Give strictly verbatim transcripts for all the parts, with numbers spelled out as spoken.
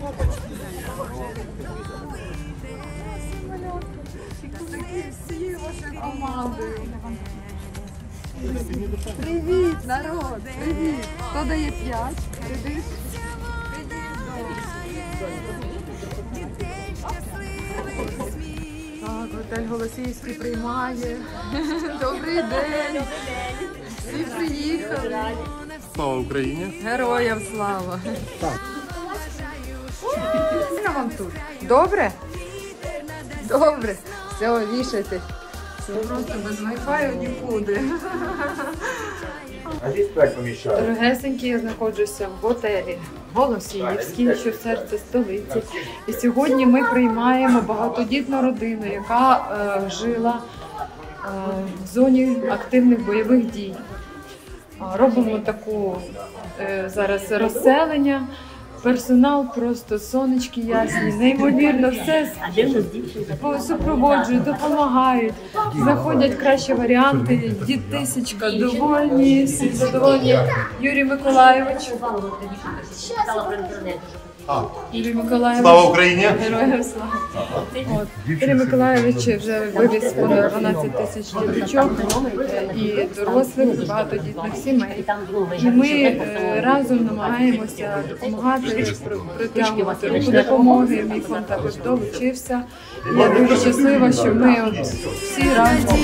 Всі ваші командою. Привіт, народ! Привіт! Хто дає п'ять? Кредит? Так, готель Голосіївський приймає. Добрий день! Всі приїхали. Слава Україні! Героям слава! Так. Що вам тут? Добре? Добре. Все, вішайте. Все просто без вайфаю нікуди. А здесь пять помещают. Дорогесенькі, я знаходжуся в готелі Голосіївський, що в серці столиці. І сьогодні ми приймаємо багатодітну родину, яка е, жила е, в зоні активних бойових дій. Е, робимо таку е, зараз розселення. Персонал просто сонечки ясні, неймовірно, все супроводжують, допомагають, знаходять кращі варіанти, дітисечка довольні, всі задоволені. Юрій Миколайович. Юрій Миколайович. Слава Україні! Героям слава! От. Юрій Миколайович вже вивіз понад дванадцять тисяч діточок і дорослих, багатодітних сімей. І ми е, разом намагаємося допомагати, притягувати руку допомоги. Мій фонд також долучився. І я дуже щаслива, що ми от всі разом.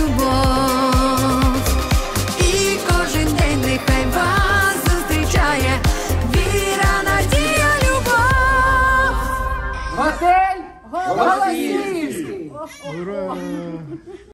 І кожен день нехай вас зустрічає віра, надія, любов. Готель Голосіївський!